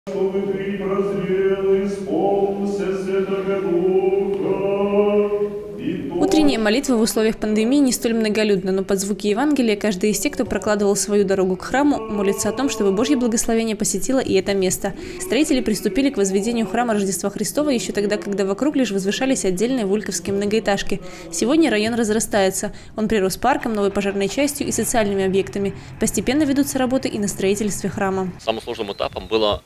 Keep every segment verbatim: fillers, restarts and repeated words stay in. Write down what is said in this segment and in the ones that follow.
Чтобы ты прозрел, исполнился Святого Духа. Утренняя молитва в условиях пандемии не столь многолюдна, но под звуки Евангелия каждый из тех, кто прокладывал свою дорогу к храму, молится о том, чтобы Божье благословение посетило и это место. Строители приступили к возведению храма Рождества Христова еще тогда, когда вокруг лишь возвышались отдельные вульковские многоэтажки. Сегодня район разрастается. Он прирос парком, новой пожарной частью и социальными объектами. Постепенно ведутся работы и на строительстве храма. Самым сложным этапом была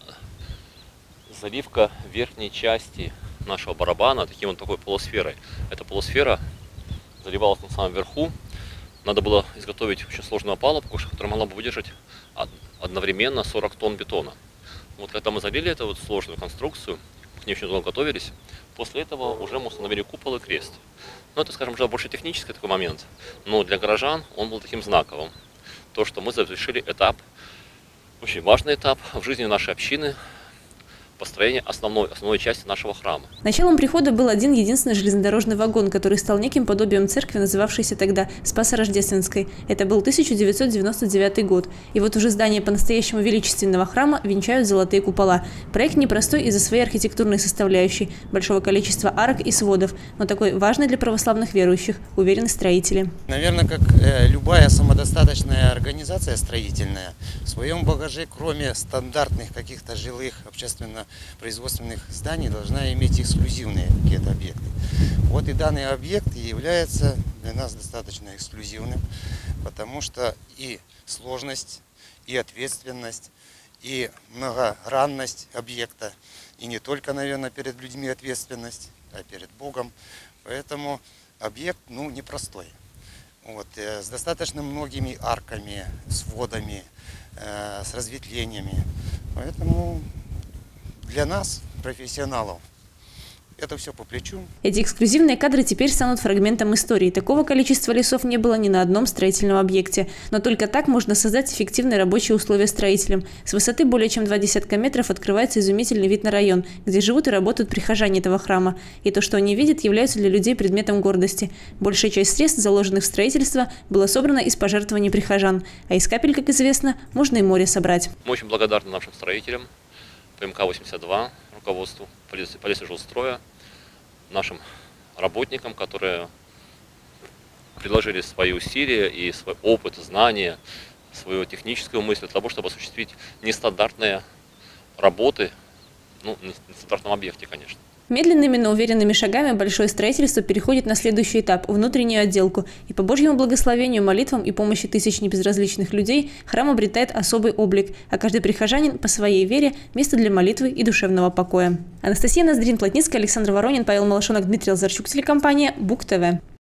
заливка верхней части нашего барабана таким вот такой полусферой. Эта полусфера заливалась на самом верху. Надо было изготовить очень сложную опалубку, которая могла бы выдержать одновременно сорок тонн бетона. Вот когда мы залили эту вот сложную конструкцию, к ней очень долго готовились, после этого уже мы установили купол и крест. Ну, это, скажем, уже больше технический такой момент, но для горожан он был таким знаковым. То, что мы завершили этап, очень важный этап в жизни нашей общины, построение основной, основной части нашего храма. Началом прихода был один единственный железнодорожный вагон, который стал неким подобием церкви, называвшейся тогда Спасо-Рождественской. Это был тысяча девятьсот девяносто девятый год. И вот уже здание по-настоящему величественного храма венчают золотые купола. Проект непростой из-за своей архитектурной составляющей, большого количества арок и сводов, но такой важный для православных верующих, уверены строители. Наверное, как э, любая самодостаточная организация строительная, в своем багаже, кроме стандартных каких-то жилых, общественно производственных зданий, должна иметь эксклюзивные какие-то объекты. Вот и данный объект является для нас достаточно эксклюзивным, потому что и сложность, и ответственность, и многогранность объекта, и не только, наверное, перед людьми ответственность, а перед Богом. Поэтому объект, ну, непростой. Вот, э, с достаточно многими арками, сводами, э, с разветвлениями. Поэтому для нас, профессионалов, это все по плечу. Эти эксклюзивные кадры теперь станут фрагментом истории. Такого количества лесов не было ни на одном строительном объекте. Но только так можно создать эффективные рабочие условия строителям. С высоты более чем два десятка метров открывается изумительный вид на район, где живут и работают прихожане этого храма. И то, что они видят, является для людей предметом гордости. Большая часть средств, заложенных в строительство, была собрана из пожертвований прихожан. А из капель, как известно, можно и море собрать. Мы очень благодарны нашим строителям, ПМК восемьдесят два, руководству полиции жилстроя, нашим работникам, которые предложили свои усилия и свой опыт, знания, свою техническую мысль для того, чтобы осуществить нестандартные работы, ну, на нестандартном объекте, конечно. Медленными, но уверенными шагами большое строительство переходит на следующий этап – внутреннюю отделку. И по Божьему благословению, молитвам и помощи тысяч небезразличных людей храм обретает особый облик, а каждый прихожанин по своей вере – место для молитвы и душевного покоя. Анастасия Ноздрин-Плотницкая, Александр Воронин, Павел Малашонок, Дмитрий Лазарчук, телекомпания БУК ТВ.